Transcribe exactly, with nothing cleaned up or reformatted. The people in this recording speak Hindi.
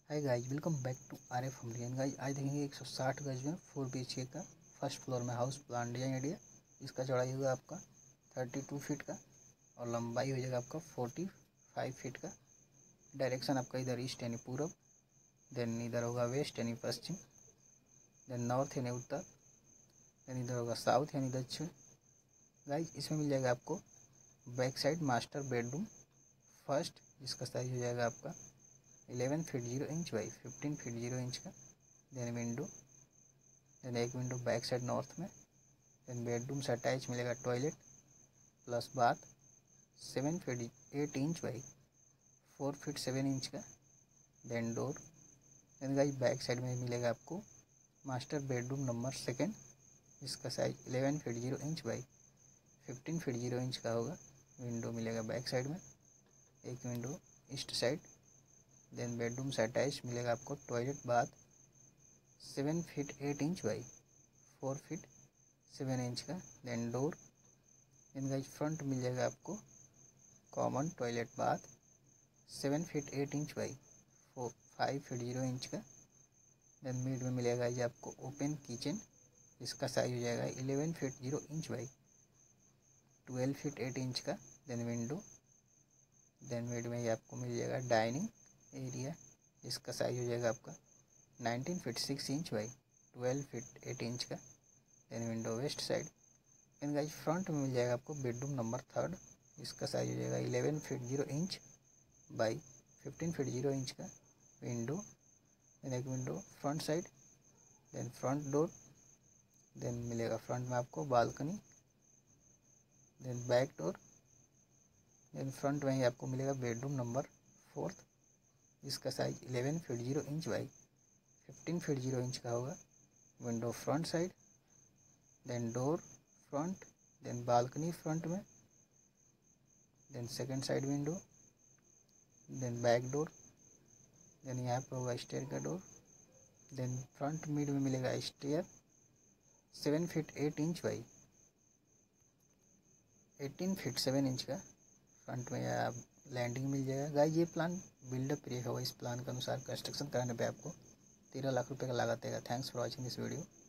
Hi guys, welcome back to R F हमरियन। गाइज आज देखेंगे एक सौ साठ गज में फोर बी एच के का फर्स्ट फ्लोर में हाउस प्लान डिजाइन आइडिया। इसका चौड़ाई होगा आपका बत्तीस फीट का और लंबाई हो जाएगा आपका पैंतालीस फीट का। डायरेक्शन आपका इधर ईस्ट यानी पूरब, देन इधर होगा वेस्ट यानी पश्चिम, देन नॉर्थ यानी उत्तर, देन इधर होगा साउथ यानी दक्षिण। गाइज इसमें मिल जाएगा आपको back side master bedroom first, जिसका साइज हो जाएगा आपका eleven feet zero inch by fifteen feet zero inch का। देन विंडो, देन एक विंडो बैक साइड नॉर्थ में। देन बेडरूम से अटैच मिलेगा toilet plus bath seven feet eight inch by four feet seven inch का। Then door. Then guys back side में मिलेगा आपको मास्टर बेडरूम नंबर सेकेंड, इसका size eleven feet zero inch by fifteen feet zero inch का होगा। विंडो मिलेगा बैक साइड में, एक window east side. Then bedroom से अटैच मिलेगा आपको toilet bath seven feet eight inch by four feet seven inch का। Then door. Then guys front मिल जाएगा आपको common toilet bath seven feet eight inch by four five feet zero inch का। देन मिड में मिलेगा ये आपको ओपन किचन, इसका साइज हो जाएगा eleven feet zero inch by twelve feet eight inch का। Then window. देन मिड में ये आपको मिल जाएगा डाइनिंग एरिया, इसका साइज हो जाएगा आपका nineteen feet six inch by twelve feet eight inch का। Then window west side. Then guys front में मिल जाएगा आपको बेडरूम नंबर थर्ड, इसका साइज हो जाएगा eleven feet zero inch by fifteen feet zero inch का। विंडो, देन एक window front side, then front door. Then मिलेगा फ्रंट में आपको balcony, then back door. Then front में ही आपको मिलेगा बेडरूम नंबर फोर्थ, इसका size eleven feet zero inch by fifteen feet zero inch का होगा। Window front side, then door front, then balcony front में, then second side window, then back door. Then यहाँ पे होगा स्टेयर का डोर। देन फ्रंट मिड में मिलेगा stair seven feet eight inch by eighteen feet seven inch का। फ्रंट में आप लैंडिंग मिल जाएगा। गाइस ये प्लान बिल्डअप एरिया होगा, इस प्लान के अनुसार कंस्ट्रक्शन कराने पे आपको तेरह लाख रुपए का लागत आएगा। Thanks for watching this video.